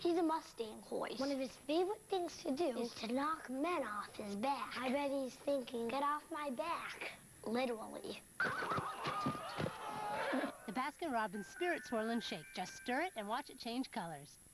He's a Mustang horse. One of his favorite things to do is to knock men off his back. I bet he's thinking, get off my back. Literally. The Baskin Robbins Spirit Swirl and Shake. Just stir it and watch it change colors.